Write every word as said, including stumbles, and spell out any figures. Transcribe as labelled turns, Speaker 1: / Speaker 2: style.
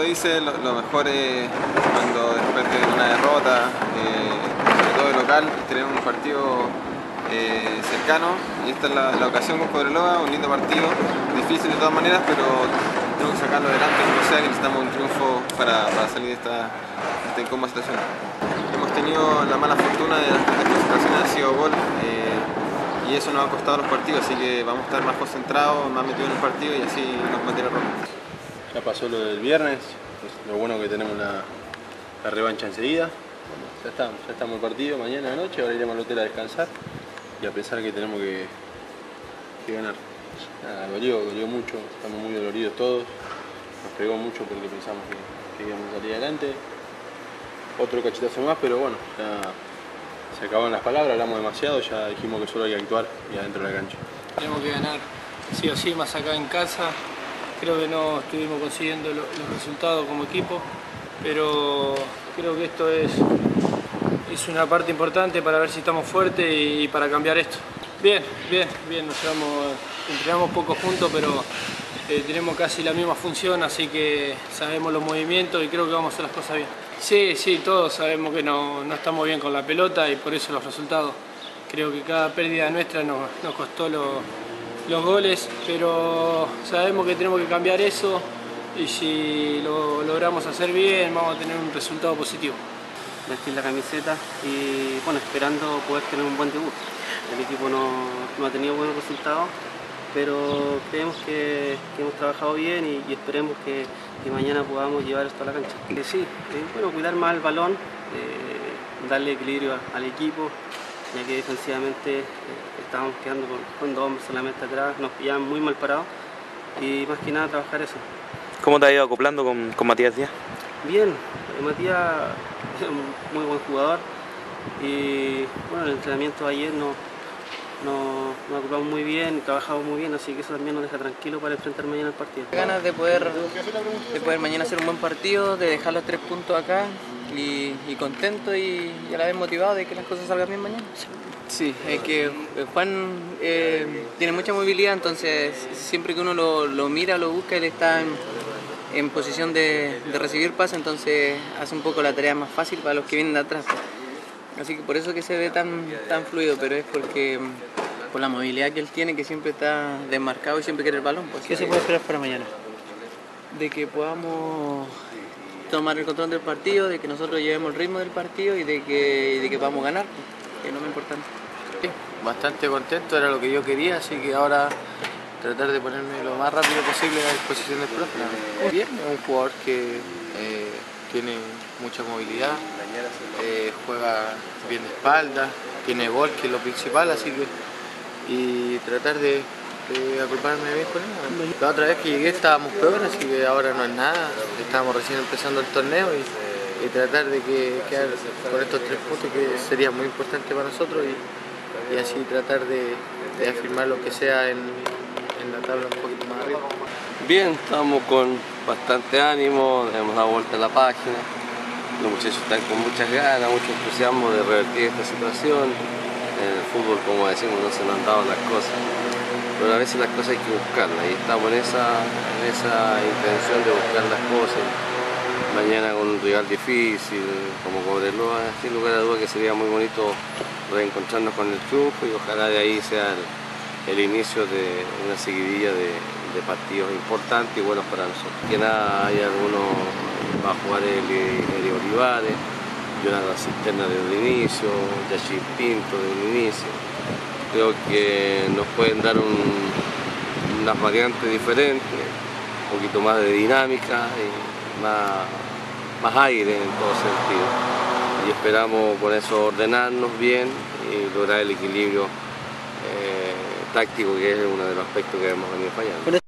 Speaker 1: dices, lo, lo mejor es cuando después de una derrota, eh, sobre todo de local, tener un partido eh, cercano, y esta es la, la ocasión con Cobreloa, un lindo partido, difícil de todas maneras, pero tenemos que sacarlo adelante, como sea, que necesitamos un triunfo para, para salir de esta, de esta incómoda situación. Hemos tenido la mala fortuna de las clasificaciones han sido gol, eh, y eso nos ha costado los partidos, así que vamos a estar más concentrados, más metidos en el partido y así nos mantiene rojo.
Speaker 2: Ya pasó lo del viernes, pues lo bueno que tenemos la, la revancha enseguida. Bueno, ya estamos, ya estamos en el partido, mañana de noche, ahora iremos al hotel a descansar y a pensar que tenemos que, que ganar. Nada, dolió, dolió mucho, estamos muy doloridos todos, nos pegó mucho porque pensamos que, que íbamos a salir adelante. Otro cachetazo más, pero bueno, ya se acabaron las palabras, hablamos demasiado, ya dijimos que solo hay que actuar y adentro de la cancha.
Speaker 3: Tenemos que ganar sí o sí, más acá en casa. Creo que no estuvimos consiguiendo los resultados como equipo, pero creo que esto es, es una parte importante para ver si estamos fuertes y para cambiar esto. Bien, bien, bien, nos llevamos, entrenamos poco juntos, pero eh, tenemos casi la misma función, así que sabemos los movimientos y creo que vamos a hacer las cosas bien. Sí, sí, todos sabemos que no, no estamos bien con la pelota y por eso los resultados. Creo que cada pérdida nuestra nos, nos costó lo, los goles, pero sabemos que tenemos que cambiar eso y si lo logramos hacer bien vamos a tener un resultado positivo.
Speaker 4: Vestir la camiseta y bueno, esperando poder tener un buen debut. El equipo no, no ha tenido buenos resultados, pero creemos que, que hemos trabajado bien y, y esperemos que, que mañana podamos llevar esto a la cancha. Eh, sí, eh, bueno, cuidar más el balón, eh, darle equilibrio al equipo, ya que defensivamente eh, estábamos quedando con, con dos hombres solamente atrás, nos pillaban muy mal parados y más que nada trabajar eso.
Speaker 5: ¿Cómo te has ido acoplando con, con Matías Díaz?
Speaker 4: Bien, eh, Matías es un muy buen jugador y bueno, el entrenamiento de ayer nos, nos, nos ocupamos muy bien, trabajamos muy bien, así que eso también nos deja tranquilo para enfrentar mañana el partido.
Speaker 6: Ganas de poder, de poder mañana hacer un buen partido, de dejar los tres puntos acá y, y contento y, y a la vez motivado de que las cosas salgan bien mañana. Sí, es que Juan eh, tiene mucha movilidad, entonces siempre que uno lo, lo mira, lo busca, él está en, en posición de, de recibir pase, entonces hace un poco la tarea más fácil para los que vienen de atrás. Así que por eso que se ve tan, tan fluido, pero es porque por la movilidad que él tiene, que siempre está desmarcado y siempre quiere el balón. Pues,
Speaker 4: ¿Qué se puede esperar para mañana?
Speaker 6: De que podamos tomar el control del partido, de que nosotros llevemos el ritmo del partido y de que, de que podamos ganar, que es lo más importante.
Speaker 7: Sí, bastante contento, era lo que yo quería, así que ahora tratar de ponerme lo más rápido posible a disposición del profe. Bien, es un jugador que eh, tiene mucha movilidad, eh, juega bien de espalda, tiene gol, que es lo principal, así que y tratar de, de agruparme bien con él. La otra vez que llegué estábamos peor, así que ahora no es nada, estábamos recién empezando el torneo y, y tratar de que quedar con estos tres puntos que sería muy importante para nosotros y, y así tratar de, de afirmar lo que sea en, en la tabla un poquito más arriba.
Speaker 8: Bien, estamos con bastante ánimo, hemos dado vuelta a la página, los muchachos están con muchas ganas, mucho entusiasmo de revertir esta situación. En el fútbol, como decimos, no se nos han dado las cosas, pero a veces las cosas hay que buscarlas y estamos en esa, en esa intención de buscar las cosas. Mañana con un rival difícil como Cobreloa, sin lugar a dudas que sería muy bonito reencontrarnos con el triunfo y ojalá de ahí sea el, el inicio de una seguidilla de, de partidos importantes y buenos para nosotros. Que nada, hay algunos, va a jugar el, el Olivares, Jonathan Cisterna desde el inicio, Yachir Pinto desde el inicio. Creo que nos pueden dar un, unas variantes diferentes, un poquito más de dinámica y más, más aire en todo sentido. Y esperamos por eso ordenarnos bien y lograr el equilibrio eh, táctico, que es uno de los aspectos que hemos venido fallando.